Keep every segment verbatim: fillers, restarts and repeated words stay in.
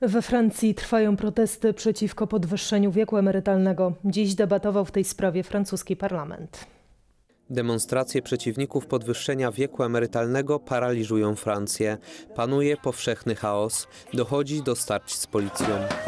We Francji trwają protesty przeciwko podwyższeniu wieku emerytalnego. Dziś debatował w tej sprawie francuski parlament. Demonstracje przeciwników podwyższenia wieku emerytalnego paraliżują Francję. Panuje powszechny chaos. Dochodzi do starć z policją.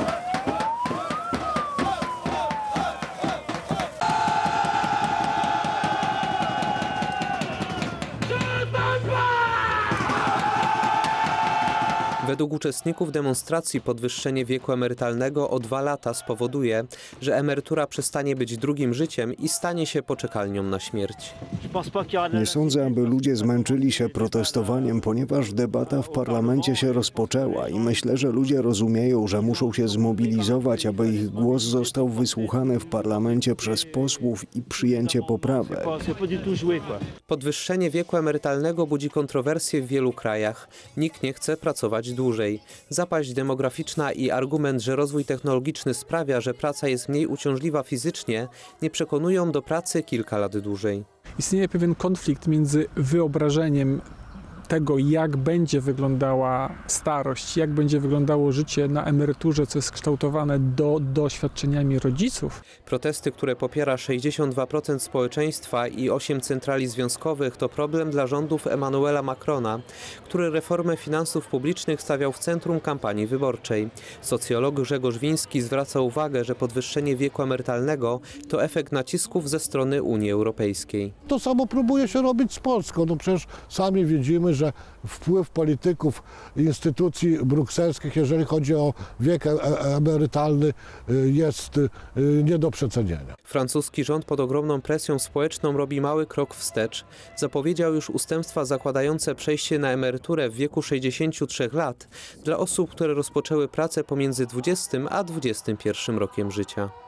Według uczestników demonstracji podwyższenie wieku emerytalnego o dwa lata spowoduje, że emerytura przestanie być drugim życiem i stanie się poczekalnią na śmierć. Nie sądzę, aby ludzie zmęczyli się protestowaniem, ponieważ debata w parlamencie się rozpoczęła i myślę, że ludzie rozumieją, że muszą się zmobilizować, aby ich głos został wysłuchany w parlamencie przez posłów i przyjęcie poprawek. Podwyższenie wieku emerytalnego budzi kontrowersje w wielu krajach. Nikt nie chce pracować dłużej. Zapaść demograficzna i argument, że rozwój technologiczny sprawia, że praca jest mniej uciążliwa fizycznie, nie przekonują do pracy kilka lat dłużej. Istnieje pewien konflikt między wyobrażeniem tego, jak będzie wyglądała starość, jak będzie wyglądało życie na emeryturze, co jest kształtowane do doświadczeniami rodziców. Protesty, które popiera sześćdziesiąt dwa procent społeczeństwa i osiem centrali związkowych, to problem dla rządów Emmanuela Macrona, który reformę finansów publicznych stawiał w centrum kampanii wyborczej. Socjolog Grzegorz Wiński zwraca uwagę, że podwyższenie wieku emerytalnego to efekt nacisków ze strony Unii Europejskiej. To samo próbuje się robić z Polską. No przecież sami widzimy, że wpływ polityków, instytucji brukselskich, jeżeli chodzi o wiek emerytalny, jest nie do przecenienia. Francuski rząd pod ogromną presją społeczną robi mały krok wstecz. Zapowiedział już ustępstwa zakładające przejście na emeryturę w wieku sześćdziesięciu trzech lat dla osób, które rozpoczęły pracę pomiędzy dwudziestym a dwudziestym pierwszym rokiem życia.